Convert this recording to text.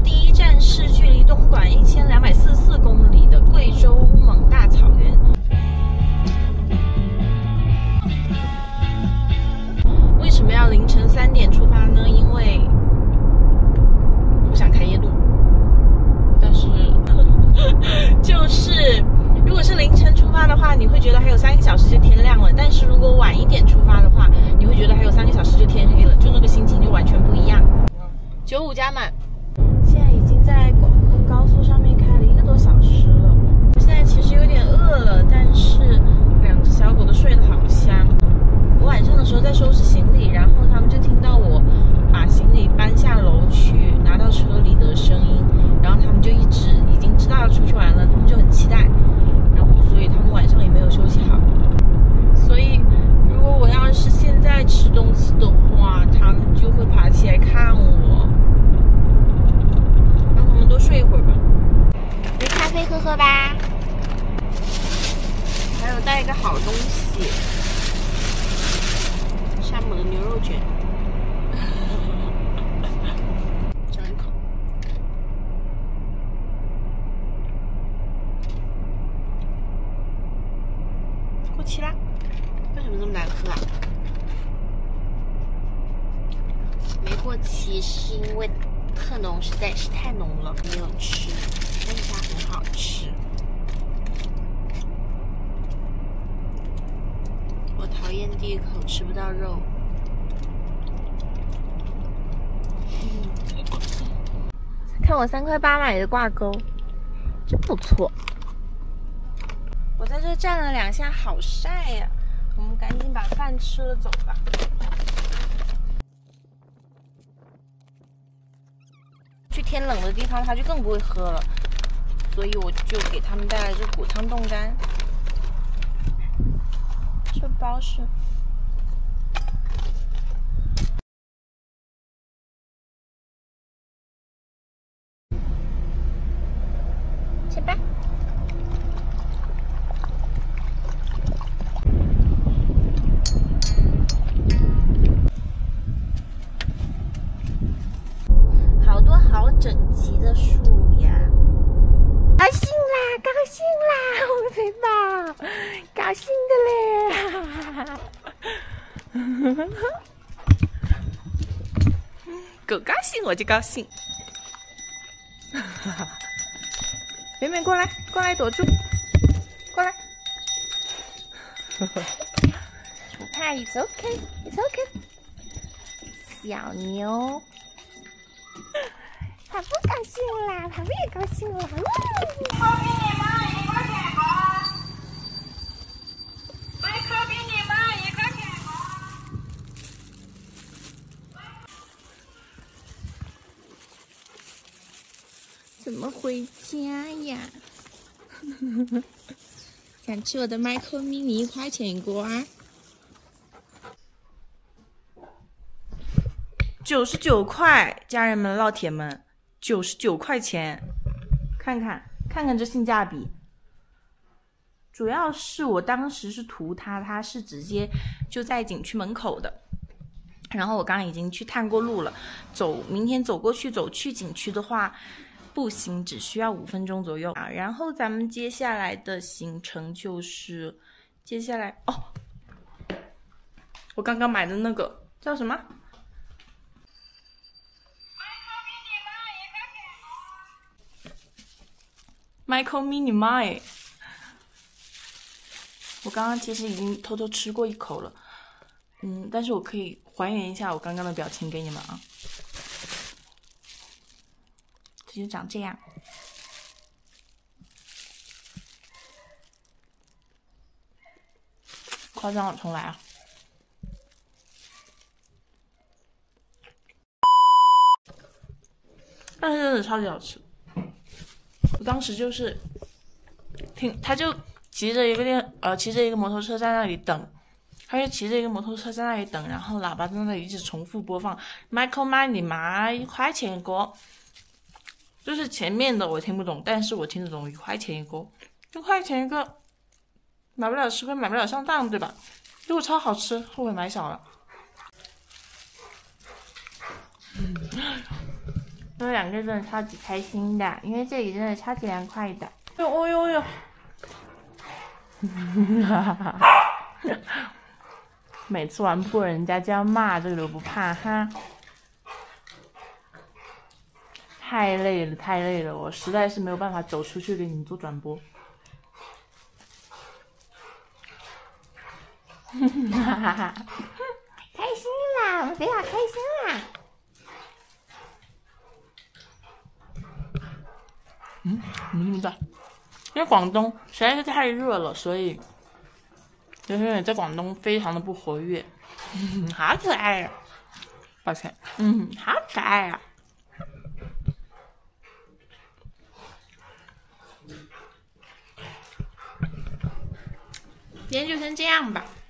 第一站是距离东莞1244公里的贵州乌蒙大草原。为什么要凌晨3点出发呢？因为不想开夜路。但是就是如果是凌晨出发的话，你会觉得还有3个小时就天亮了，但是如果晚一点出发的话，你会觉得还有3个小时就天黑了，就那个心情就完全不一样。95加满，现在已经在广昆高速上面开了1个多小时了。我现在其实有点饿了，但是2只小狗都睡得好香。我晚上的时候在收拾行李，然后他们就听到我把行李搬下楼去拿到车里的声音，然后他们就已经知道要出去玩了，他们就很期待，然后所以他们晚上也没有休息好。所以如果我要是现在吃东西的话，他们就会爬起来看我，让他们多睡一会儿吧。杯咖啡喝喝吧，还有带一个好东西，山姆的牛肉卷。尝一口。过期啦？为什么这么难喝啊？没过期是因为特浓实在是太浓了，没有吃，但是它很好吃。我讨厌第一口吃不到肉。看我3块8买的挂钩，真不错。我在这站了2下，好晒呀！我们赶紧把饭吃了走吧。去天冷的地方，它就更不会喝了，所以我就给他们带来这果汤冻干。这包是。吃吧。好多好整齐的树呀！高兴啦，高兴啦，我的肥宝，高兴的嘞！狗高兴我就高兴。美美过来，过来躲住，过来。不怕 ，It's OK， It's OK。小牛，跑步高兴啦，跑步也高兴啦。 可比你慢1块钱高，所以可比你慢1块钱高。 怎么回家呀？想吃我的 Micro Mini 1块钱一锅啊！99块，家人们、老铁们，99块钱，看看这性价比。主要是我当时是图它是直接就在景区门口的，然后我刚刚已经去探过路了，明天走过去走去景区的话。步行只需要5分钟左右啊，然后咱们接下来的行程就是我刚刚买的那个叫什么？Micro Mini Mile。我刚刚其实已经偷偷吃过1口了，但是我可以还原一下我刚刚的表情给你们啊。就长这样，夸张了，重来啊！但是真的超级好吃。我当时就是他就骑着一个摩托车在那里等，然后喇叭在那里一直重复播放 Micro Mini 买1块钱一个。就是前面的我听不懂，但是我听得懂1块钱一个，1块钱一个，买不了吃亏，买不了上当，对吧？结果超好吃，后悔买小了。 他们两个真的超级开心的，因为这里真的超级凉快的。哦呦呦！每次玩不过人家就要骂，这个都不怕哈。太累了，太累了，我实在是没有办法走出去给你们做转播。哈哈哈！开心啦，我们肥好开心啦。怎么这么大？因为广东实在是太热了，所以就是在广东非常的不活跃。好可爱呀！抱歉，好可爱呀！今天就先这样吧。